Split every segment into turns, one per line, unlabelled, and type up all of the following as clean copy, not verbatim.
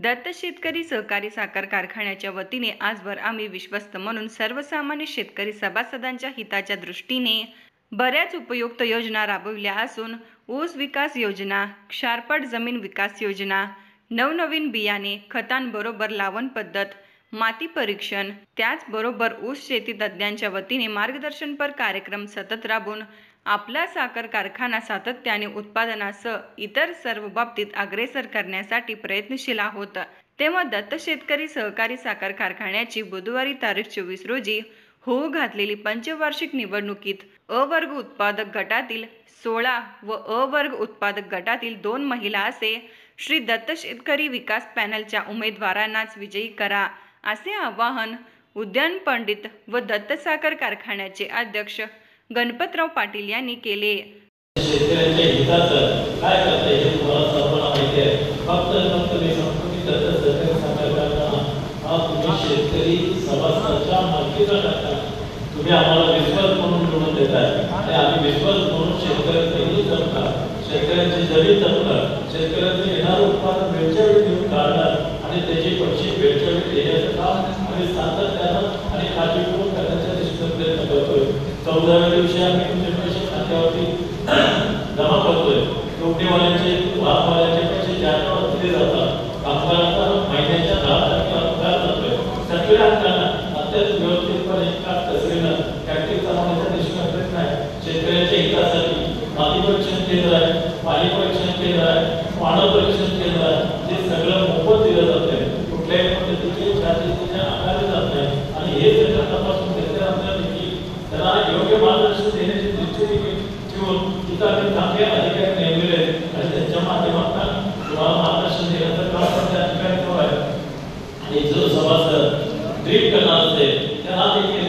दत्त शेतकरी सहकारी साखर कारखान्याच्या वतीने आजवर आम्ही विश्वस्त म्हणून सर्वसामान्य शेतकरी सभासदांच्या हिताच्या दृष्टीने बऱ्याच उपयुक्त योजना राबविल्या असून ऊस विकास योजना, क्षारपट जमीन विकास योजना, नवनवीन बियाणे, खतांबरोबर लावण पद्धत, माती परीक्षण, त्याचबरोबर ऊस शेती तज्ज्ञांच्या वतीने मार्गदर्शनपर कार्यक्रम सतत राबवून आपला साखर कारखाना सातत्याने उत्पादनासह इतर सर्व बाबतीत अग्रेसर करण्यासाठी प्रयत्नशील आहोत। तेव्हा दत्त शेतकरी सहकारी साखर कारखान्याची बुधवारी तारीख 24 रोजी होऊ घातलेली पंचवार्षिक निवडणुकीत अ वर्ग उत्पादक गटातील 16 व अ वर्ग उत्पादक गटातील 2 महिला असे श्री दत्त शेतकरी विकास पॅनलच्या उमेदवारांनाच विजयी करा, असे आवाहन उद्यान पंडित व दत्त साखर कारखान्याचे अध्यक्ष गणपतराव पाटील यांनी केले।
शेतकऱ्यांच्या हिताचं काय करता येईल तुम्हाला सर्वांना माहिती आहे। फक्त मी सांगतो की दत्त सहकारी साखर कारखाना हा तुम्ही शेतकरी सभासदांच्या मालकीचा कारखाना, तुम्ही आम्हाला विश्वास म्हणून निवडून देताय आणि आम्ही विश्वास म्हणून शेतकऱ्यांचं हित जपणार, शेतकऱ्यांची जमीन जपणार, शेतकऱ्यांचं येणारं उत्पादन वेळच्या वेळी घेऊन काढणार आणि त्याची पैसे वेळच्या वेळी देण्याचं काम आम्ही सातत्यानं आणि काळजीपूर्वक करण्याचा निश्चित प्रयत्न करतोय। 14व्या दिवशी आम्ही तुमचे पैसे खात्यावरती जमा करतोय। टोपणीवाल्यांचे, वाहनवाल्यांचे पैसे ज्यांना दिले जातात, कामगारांना महिन्याच्या 10 तारखेला पगार जातोय। सगळ्या हक्कांना अत्यंत व्यवस्थितपणे कसरीनं फॅक्टरी चालवण्याचा निश्चित प्रयत्न आहे। शेतकऱ्यांच्या हितासाठी माती परीक्षण केंद्र आहे, पाणी परीक्षण केंद्र आहे, पाणी परीक्षण केंद्र आहे, जे सगळं मोफत दिलं जातंय, कुठल्याही पद्धतीचे चार्जेस आकारले जात नाही आणि हे सगळं तपासून घेतल्यानंतर त्याला योग्य मार्गदर्शन देण्याची दृष्टी ठेवून तिथं आम्ही चांगले अधिकारी नेमलेले आहेत आणि त्यांच्या माध्यमातून तुम्हाला मार्गदर्शन देण्याचं काम पण त्या ठिकाणी ठेवलं आहे। आणि जो सभासद ड्रीप करणार असेल त्याला देखील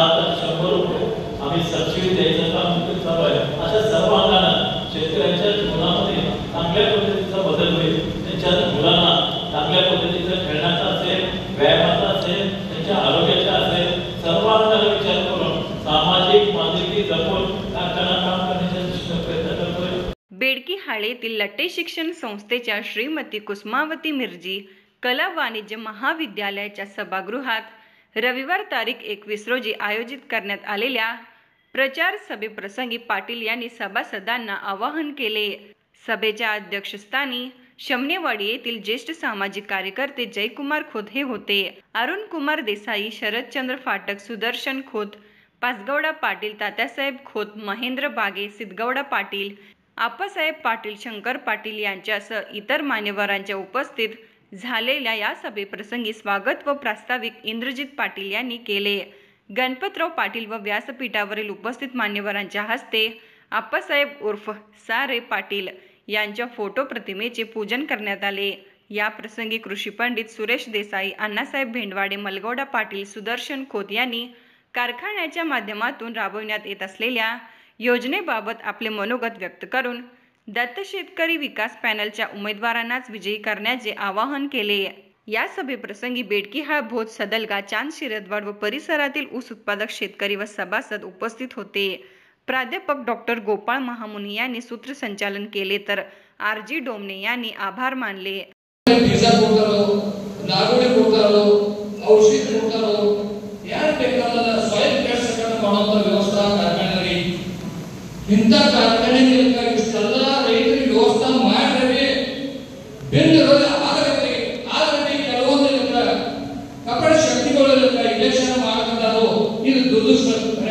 100 रुपये आम्ही सबसिडी द्यायचं काम देखील चालू आहे। अशा सर्व अंगानं शेतकऱ्यांच्या जीवनामध्ये चांगल्या पद्धतीचा बदल होईल, त्यांच्या मुलांना चांगल्या पद्धतीचं खेळण्याचा असेल, व्यायामाचा असेल, त्यांच्या आरोग्याचा असेल, सर्व अंगाला विचार करून सामाजिक मानसिकी जपून कारखाना काम करण्याचा निश्चित प्रयत्न करतोय।
बेडकी हाळे येथील लट्टे शिक्षण संस्थेच्या श्रीमती कुसुमावती मिरजी कला वाणिज्य महाविद्यालयाच्या सभागृहात रविवार तारीख 21 रोजी आयोजित करण्यात आलेल्या प्रचार सभेप्रसंगी पाटील यांनी सभासदांना आवाहन केले। सभेच्या अध्यक्षस्थानी शमनेवाडी येथील ज्येष्ठ सामाजिक कार्यकर्ते जयकुमार खोत हे होते। अरुण कुमार देसाई, शरदचंद्र फाटक, सुदर्शन खोत, पाचगौडा पाटील, तात्यासाहेब खोत, महेंद्र बागे, सिद्धगौडा पाटील, आप्पासाहेब पाटील, शंकर पाटील यांच्यासह इतर मान्यवरांच्या उपस्थित झालेल्या या सभेप्रसंगी स्वागत व प्रास्ताविक इंद्रजित पाटील यांनी केले। गणपतराव पाटील व व्यासपीठावरील उपस्थित मान्यवरांच्या हस्ते आप्पासाहेब उर्फ सारे पाटील यांच्या फोटो प्रतिमेचे पूजन करण्यात आले। या प्रसंगी कृषी पंडित सुरेश देसाई, अण्णासाहेब भेंडवाडे, मलगौडा पाटील, सुदर्शन खोत यांनी कारखान्याच्या माध्यमातून राबवण्यात येत असलेल्या योजनेबाबत आपले मनोगत व्यक्त करून दत्त शेतकरी विकास पॅनलच्या उमेदवारांनाच विजयी करण्याचे आवाहन केले। या सभेप्रसंगी बेडकी हाळ, भोज, सदलगा, चांद, शिरदवाड व परिसरातील ऊस उत्पादक शेतकरी व सभासद उपस्थित होते। प्राध्यापक डॉक्टर गोपाळ महामुनी यांनी सूत्रसंचालन केले तर RG डोमने यांनी आभार मानले।
ಇಂಥ ಕಾರ್ಖಾನೆಗಳಿಗೆ ಇಷ್ಟೆಲ್ಲ ರೈತರಿಗೆ ವ್ಯವಸ್ಥೆ ಮಾಡಿದ್ರೆ ಬೆಂಗಳೂರು ಆದರೆ ಕೆಲವೊಂದು ಕಪಟ ಶಕ್ತಿಗಳು ಇಲೆಕ್ಷನ್ ಮಾಡ್ಕೊಂಡಾರು ಇದು ದುರದೃಷ್ಟ